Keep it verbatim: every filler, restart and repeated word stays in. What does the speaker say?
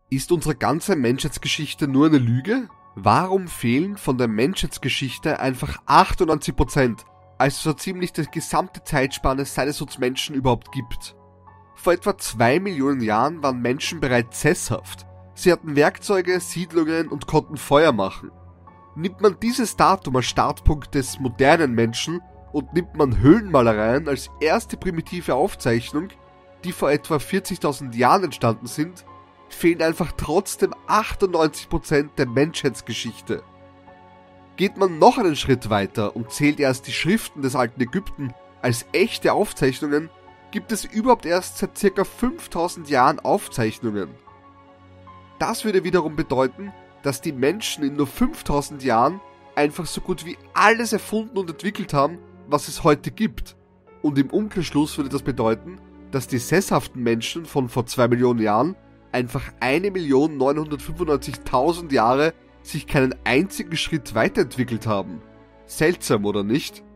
Ist unsere ganze Menschheitsgeschichte nur eine Lüge? Warum fehlen von der Menschheitsgeschichte einfach achtundneunzig Prozent, also so ziemlich die gesamte Zeitspanne, seit es uns Menschen überhaupt gibt? Vor etwa zwei Millionen Jahren waren Menschen bereits sesshaft. Sie hatten Werkzeuge, Siedlungen und konnten Feuer machen. Nimmt man dieses Datum als Startpunkt des modernen Menschen und nimmt man Höhlenmalereien als erste primitive Aufzeichnung, die vor etwa vierzigtausend Jahren entstanden sind, fehlen einfach trotzdem achtundneunzig Prozent der Menschheitsgeschichte. Geht man noch einen Schritt weiter und zählt erst die Schriften des alten Ägypten als echte Aufzeichnungen, gibt es überhaupt erst seit ca. fünftausend Jahren Aufzeichnungen. Das würde wiederum bedeuten, dass die Menschen in nur fünftausend Jahren einfach so gut wie alles erfunden und entwickelt haben, was es heute gibt. Und im Umkehrschluss würde das bedeuten, dass die sesshaften Menschen von vor zwei Millionen Jahren einfach eine Million neunhundertfünfundneunzigtausend Jahre sich keinen einzigen Schritt weiterentwickelt haben. Seltsam, oder nicht?